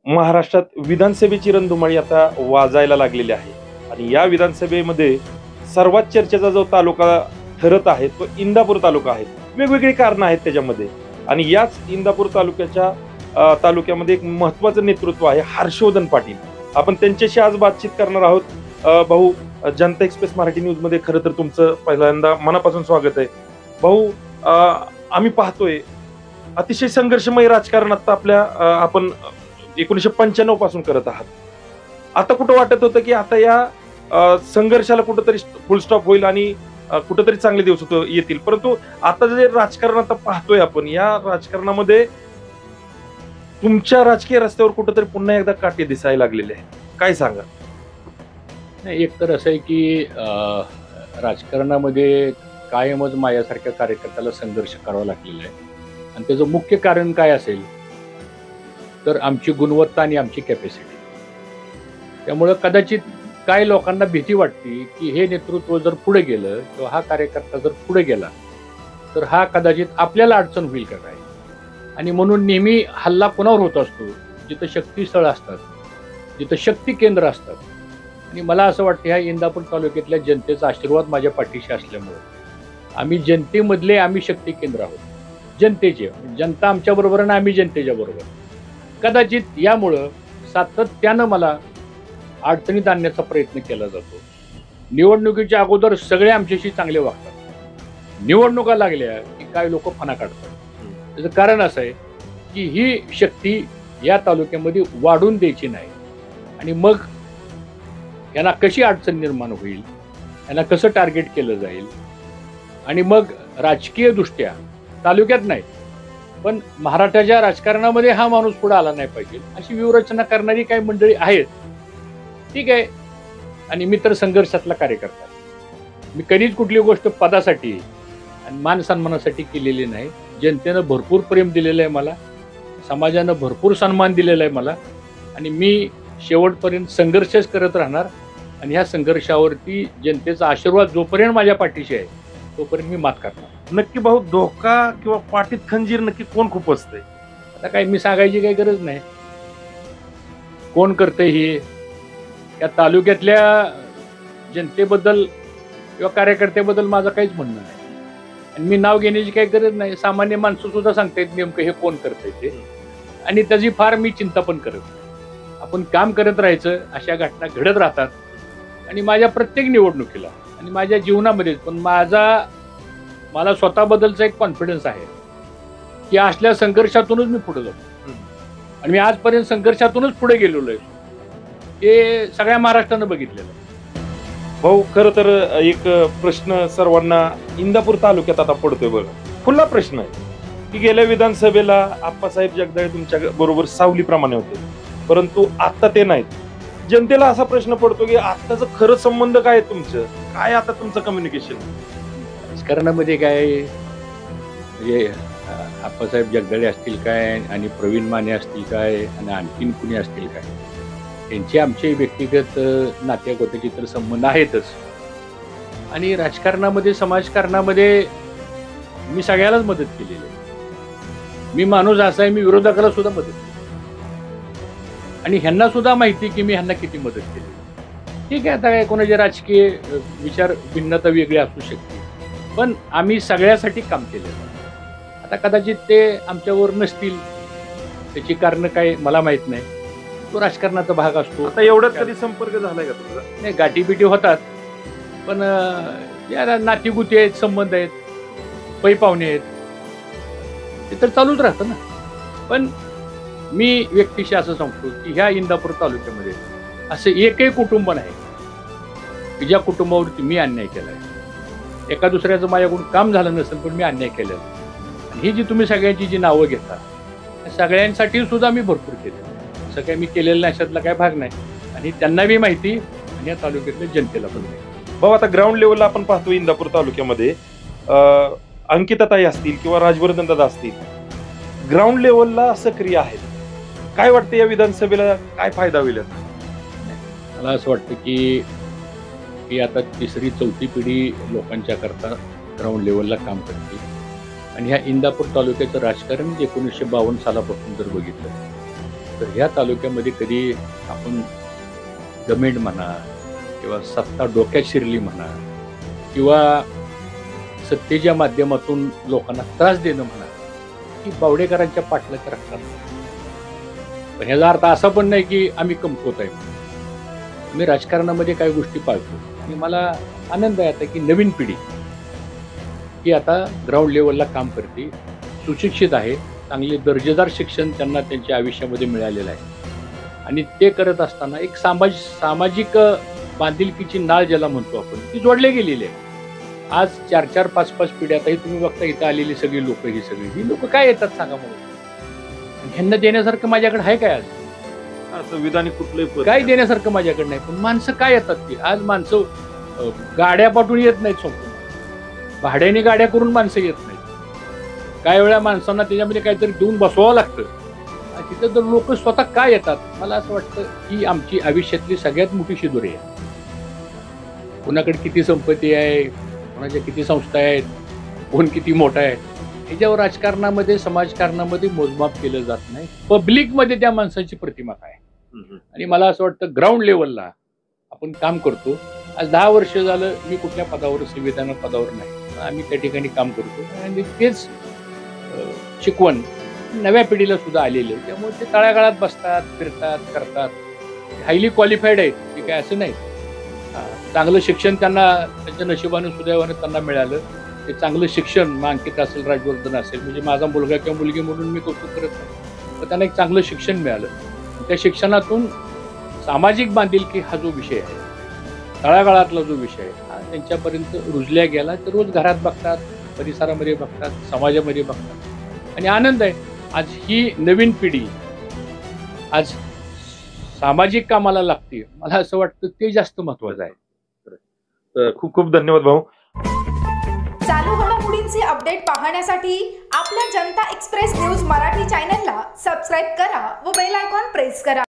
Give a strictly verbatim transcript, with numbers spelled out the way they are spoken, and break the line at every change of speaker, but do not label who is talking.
महाराष्ट्रात विधानसभेची रणधुमाळी आता वाजायला लागलेली आहे आणि या विधानसभेमध्ये सर्वात चर्चेचा जो तालुका ठरत आहे तो इंदापूर तालुका आहे. वेगवेगळी कारणं आहेत त्याच्यामध्ये आणि याच इंदापूर तालुक्याच्या अ, तालुक्यामध्ये एक महत्त्वाचं नेतृत्व आहे हर्षवर्धन पाटील. आपण त्यांच्याशी आज बातचीत करणार आहोत. अ, भाऊ, जनता एक्सप्रेस मराठी न्यूज मध्ये खरं तर तुमचं पहिल्यांदा मनापासून स्वागत आहे. भाऊ, अ, आम्ही पाहतोय अतिशय संघर्षमय राजकारण आता आपल्या अ, आपण एकोणीसशे पंच्याण्णव पासून करत आहात. आता कुठं वाटत होतं की आता या अ, संघर्षाला कुठंतरी फुल स्टॉप होईल आणि अ, कुठंतरी चांगले दिवस होत येतील, परंतु आता जे राजकारण आता पाहतोय आपण या राजकारणामध्ये तुमच्या राजकीय रस्त्यावर कुठंतरी पुन्हा एकदा काटे दिसायला लागलेले आहेत. काय सांगा?
नाही, एक तर असं आहे की अ, राजकारणामध्ये कायमच माझ्यासारख्या कार्यकर्त्याला संघर्ष करावा लागलेला आहे आणि त्याचं मुख्य कारण काय असेल तर आमची गुणवत्ता आणि आमची कॅपॅसिटी. त्यामुळं कदाचित काय लोकांना भीती वाटते की हे नेतृत्व जर पुढे गेलं किंवा हा कार्यकर्ता जर पुढे गेला तर हा कदाचित आपल्याला अडचण होईल का काय, आणि म्हणून नेहमी हल्ला कोणावर होत असतो जिथं शक्तीस्थळ असतात, जिथं शक्ती केंद्र असतात. आणि मला असं वाटतं ह्या इंदापूर तालुक्यातल्या जनतेचा आशीर्वाद माझ्या पाठीशी असल्यामुळं आम्ही जनतेमधले आम्ही शक्ती केंद्र आहोत. जनतेचे, जनता आमच्या बरोबर आणि आम्ही जनतेच्या बरोबर. कदाचित यामुळं सातत्यानं मला अडचणीत आणण्याचा प्रयत्न केला जातो. निवडणुकीच्या अगोदर सगळे आमच्याशी चांगले वागतात, निवडणुका लागल्या की काय लोक फणा काढतात. त्याचं कारण असं आहे की ही शक्ती या तालुक्यामध्ये वाढून द्यायची नाही आणि मग यांना कशी अडचण निर्माण होईल, यांना कसं टार्गेट केलं जाईल आणि मग राजकीय दृष्ट्या तालुक्यात नाही पण महाराष्ट्राच्या राजकारणामध्ये हा माणूस पुढे आला नाही पाहिजे अशी व्यूहरचना करणारी काही मंडळी आहेत. ठीक आहे, आणि मी तर संघर्षातला कार्यकर्ता. मी कधीच कुठली गोष्ट पदासाठी आणि मान सन्मानासाठी केलेली नाही. जनतेनं भरपूर प्रेम दिलेलं आहे मला, समाजानं भरपूर सन्मान दिलेला आहे मला आणि मी शेवटपर्यंत संघर्षच करत राहणार आणि ह्या संघर्षावरती जनतेचा आशीर्वाद जोपर्यंत माझ्या पाठीशी आहे तोपर्यंत मी मात करणार.
नक्की भाऊ, धोका किंवा पाठीत खंजीर नक्की कोण खूप असते?
आता काही मी सांगायची काही गरज नाही. कोण करतंय हे या तालुक्यातल्या जनतेबद्दल किंवा कार्यकर्त्याबद्दल माझं काहीच म्हणणं नाही आणि मी नाव घेण्याची काही गरज नाही. सामान्य माणसं सुद्धा सांगतायत नेमकं हे कोण करतंय ते, आणि त्याची फार मी चिंता पण करत नाही. आपण काम करत राहायचं, अशा घटना घडत राहतात आणि माझ्या प्रत्येक निवडणुकीला आणि माझ्या जीवनामध्ये पण माझा मला स्वतःबद्दलचा एक कॉन्फिडन्स आहे की असल्या संघर्षातूनच मी पुढे जातो आणि मी आजपर्यंत संघर्षातूनच पुढे गेलेलो आहे. हे सगळ्या महाराष्ट्रानं बघितलेलं आहे.
भाऊ, खरं तर एक प्रश्न सर्वांना इंदापूर तालुक्यात आता पडतोय बघा. खुला प्रश्न आहे की गेल्या विधानसभेला आप्पासाहेब जगदाळे तुमच्या बरोबर सावलीप्रमाणे होते, परंतु आता ते नाहीत. जनतेला असा प्रश्न पडतो की आताचं खरं संबंध काय आहे तुमचं, काय आता तुमचं कम्युनिकेशन?
राजकारणामध्ये काय म्हणजे आप्पासाहेब जगदाळे असतील काय आणि प्रवीण माने असतील काय आणि आणखीन कुणी असतील काय, त्यांचे आमचे व्यक्तिगत नात्यागोत्याचे तर संबंध आहेतच. आणि राजकारणामध्ये समाजकारणामध्ये मी सगळ्यालाच मदत केलेली आहे. मी माणूस असा आहे, मी विरोधकाला सुद्धा मदत केली आणि ह्यांना सुद्धा माहिती की मी ह्यांना किती मदत केली. ठीक आहे, आता काय कोणाचे राजकीय विचार भिन्नता वेगळी असू शकते पण आम्ही सगळ्यासाठी काम केलेलं. आता कदाचित ते आमच्यावर नसतील, त्याची कारणं काय मला माहीत नाही. तो राजकारणाचा भाग असतो.
आता एवढ्यात कधी संपर्क झालाय का तुझा?
नाही, गाठीबिटी होतात पण या नातीगुती आहेत, संबंध आहेत, पै पाहुणे आहेत, ते तर चालूच राहतं ना. पण मी व्यक्तीशी असं सांगतो की ह्या इंदापूर तालुक्यामध्ये असं एकही कुटुंब नाही की ज्या कुटुंबावरती मी अन्याय केला आहे. एका दुसऱ्याचं माझ्याकडून काम झालं नसेल पण मी अन्याय केलेला. ही जी तुम्ही सगळ्यांची जी नावं घेता त्या सगळ्यांसाठी सुद्धा मी भरपूर केलं. असं काही मी केलेलं नाही, अशातला काही भाग नाही आणि त्यांना बी माहिती आणि या तालुक्यातल्या जनतेला पण माहिती.
भाऊ, आता ग्राउंड लेवलला आपण पाहतो इंदापूर तालुक्यामध्ये अंकिताताई असतील किंवा राजवर्धन दादा असतील, ग्राउंड लेवलला सक्रिय आहेत. काय वाटतं या विधानसभेला काय फायदा होईल?
मला असं वाटतं की ही आता तिसरी चौथी पिढी लोकांच्या करता ग्राउंड लेवलला काम करते आणि ह्या इंदापूर तालुक्याचं राजकारण एकोणीसशे बावन्न सालापासून जर बघितलं तर ह्या तालुक्यामध्ये कधी आपण गमेंट म्हणा किंवा सत्ता डोक्यात शिरली म्हणा किंवा सत्तेच्या माध्यमातून लोकांना त्रास देणं म्हणा की बावडेकरांच्या पाटलाच्या रक्तात नाही. पण ह्याचा अर्थ असा पण नाही की आम्ही कमकुवत आहे. मी राजकारणामध्ये काही गोष्टी पाळतो आणि मला आनंद आहे आता की नवीन पिढी ही आता ग्राउंड लेवलला काम करते, सुशिक्षित आहे, चांगले दर्जेदार शिक्षण त्यांना त्यांच्या आयुष्यामध्ये मिळालेलं आहे आणि ते करत असताना एक सामाज सामाजिक बांधिलकीची नाळ ज्याला म्हणतो आपण ती जोडले गेलेली आहे. आज चार चार पाच पाच पिढ्या आता ही तुम्ही बघता इथं आलेली सगळी लोक ही सगळी ही लोक काय येतात सांगा म्हणून, ह्यांना देण्यासारखं माझ्याकडे आहे काय? आज
संविधानिक कुठलंही
काय देण्यासारखं माझ्याकडे नाही. पण माणसं काय येतात ती आज माणसं गाड्या पाठवून येत नाहीत, संपूर्ण भाड्याने गाड्या करून माणसं येत नाहीत. काही वेळा माणसांना त्याच्यामध्ये काहीतरी देऊन बसवावं लागतं. तिथं तर लोक स्वतः काय येतात. मला असं वाटतं की आमची आयुष्यातली सगळ्यात मोठी शिदोरी आहे. कोणाकडे किती संपत्ती आहे, कोणाच्या किती संस्था आहेत, कोण किती मोठा आहे, याच्यावर राजकारणामध्ये समाजकारणामध्ये मोजमाप केलं जात नाही. पब्लिकमध्ये त्या माणसाची प्रतिमा काय आणि मला असं वाटतं ग्राउंड लेवलला आपण काम करतो. आज दहा वर्ष झालं मी कुठल्या पदावर संविधान पदावर नाही, आम्ही त्या ठिकाणी काम करतो आणि तेच शिकवण नव्या पिढीला सुद्धा आलेली आहे. त्यामुळे ते तळागाळात बसतात, फिरतात, करतात, हायली क्वालिफाईड आहेत. ते काय असं नाही, चांगलं शिक्षण त्यांना त्यांच्या नशिबाने सुदैवाने त्यांना मिळालं. ते चांगलं शिक्षण मग अंकित असेल, राजवर्धन असेल, म्हणजे माझा मुलगा किंवा मुलगी म्हणून मी कौतुक करत नाही, तर त्यांना एक चांगलं शिक्षण मिळालं. त्या शिक्षणातून सामाजिक बांधिलकी हा जो विषय आहे, तळागाळातला जो विषय आहे, हा त्यांच्यापर्यंत रुजल्या गेला. तर रोज घरात बघतात, परिसरामध्ये बघतात, समाजामध्ये बघतात आणि आनंद आहे. आज ही नवीन पिढी आज सामाजिक कामाला लागते. मला असं वाटतं ते जास्त महत्वाचं आहे.
खूप खूप धन्यवाद भाऊ.
चालू घडामोडींचे अपडेट पाहण्यासाठी आपल्या जनता एक्सप्रेस न्यूज मराठी चॅनलला सबस्क्राईब करा व बेल आयकॉन प्रेस करा.